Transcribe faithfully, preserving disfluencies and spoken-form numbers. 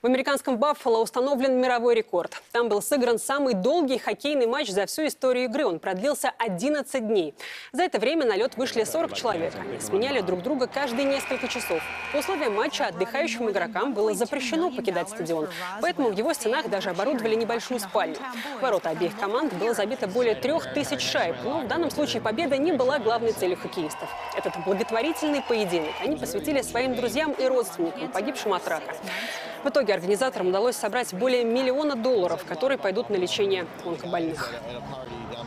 В американском Баффало установлен мировой рекорд. Там был сыгран самый долгий хоккейный матч за всю историю игры. Он продлился одиннадцать дней. За это время на лед вышли сорок человек. Они сменяли друг друга каждые несколько часов. По условиям матча отдыхающим игрокам было запрещено покидать стадион. Поэтому в его стенах даже оборудовали небольшую спальню. В ворота обеих команд было забито более трех тысяч шайб. Но в данном случае победа не была главной целью хоккеистов. Этот благотворительный поединок они посвятили своим друзьям и родственникам, погибшим от рака. В итоге организаторам удалось собрать более миллиона долларов, которые пойдут на лечение онкобольных.